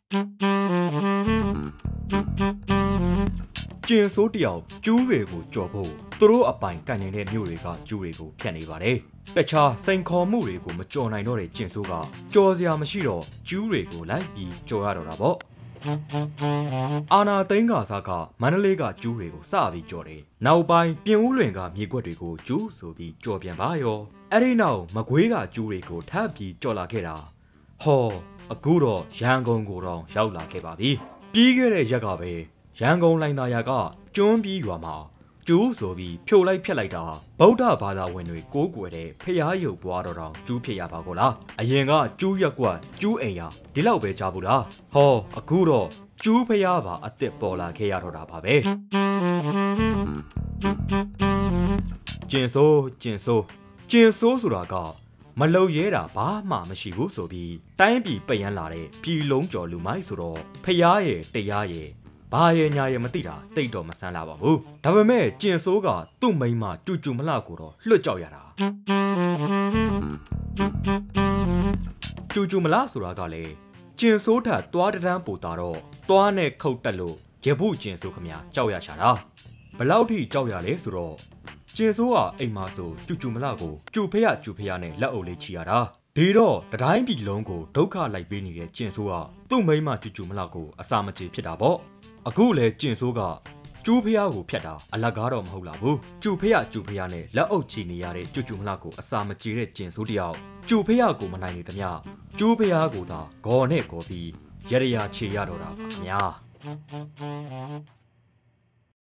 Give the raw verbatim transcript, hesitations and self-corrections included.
ကျင်ဆိုးတယောက်ကျူးတွေကိုကြော်ဖို့သူတို့အပိုင်ကန်နေတဲ့မြို့တွေကကျူးတွေကိုဖျက်နေပါတယ်။တခြားစိန်ခေါ်မှုတွေကိုမကြော်နိုင်တော့တဲ့ကျင်ဆိုးကကြော်စရာမရှိတော့ကျူးတွေကိုလိုက်ပြီးကြော်ရတော့တာပေါ့။အာနာသိန်းကစားကမန္တလေးကကျူးတွေကိုစပြီးကြော်တယ်။နောက်ပိုင်းပြင်ဦးလွင်ကမြေကွက်တွေကိုကျူးဆိုပြီးကြော်ပြန်ပါရော။အဲ့ဒီနောက်မကွေးကကျူးတွေကိုထပ်ပြီးကြော်လာခဲ့တာ။ဟောအခုတော့ရန်ကုန်ကိုတော့ရောက်လာခဲ့ပါပြီ။ပြီးခဲ့တဲ့ရက်ကပဲရန်ကုန်လိုင်သာယာကကျွန်းပြီးရွာမှာကျူးဆိုပြီးဖြိုလိုက်ဖြက်လိုက်တာဗုဒ္ဓဘာသာဝင်တွေကိုးကွယ်တဲ့ဖျားရုပ်ပွားတော်တောင်ကျူးဖြစ်ရပါကောလားအရင်ကကျူးရက်ကွက်ကျူးအိမ်ရဒီလောက်ပဲကြားဘူးလားဟောအခုတော့ကျူးဖျားပါအစ်စ်ပေါ်လာခဲ့ရတော့တာပါပဲကျင်ဆိုးကျင်ဆိုးကျင်ဆိုးဆိုတာကမလုံရဲတာဘာမှမရှိဘူးဆိုပြီးတိုင်းပြည်ပယန်းလာတဲ့ပြည်လုံးကျော်လူမိုက်ဆိုတော့ဖျားရဲ့တရားရဲ့ဘာရဲ့ညာရဲ့မသိတာတိတ်တော့မဆန်းလာပါဘူးဒါပေမဲ့ကျင်ဆိုးကသူ့မိန်းမတူတူမလှကိုတော့လွတ်ကြောက်ရတာတူတူမလှဆိုတာကလေကျင်ဆိုးထက်သွားတန်းပူတာတော့သွားနဲ့ခုတ်တက်လို့ရပုကျင်ဆိုးခမကြောက်ရရှာတာဘလောက်ထိကြောက်ရလဲဆိုတော့ကျင်ဆိုးကအိမ်မှာဆိုတူတူမလှကိုကျူဖရကျူဖရနဲ့လက်အုပ်လေးချီရတာဒီတော့တတိုင်းပြည်လုံးကိုဒုက္ခလိုက်ပေးနေတဲ့ကျင်ဆိုးကသူ့မိန်းမတူတူမလှကိုအစာမကြေဖြစ်တာပေါ့အခုလေကျင်ဆိုးကကျူးဖျားကိုဖျက်တာအလကားတော့မဟုတ်လားဘူးကျူဖျားကျူဖျားနဲ့လက်အုပ်ချီနေရတဲ့ကျူကျူမလှကိုအစာမကြေတဲ့ကျင်ဆိုးတယောက်ကျူဖျားကိုမနိုင်နေသမျှကျူးဖျားကိုသာဂေါ်နဲ့ဂေါ်ပြီးရရချေရတော့တာပါခင်ဗျာ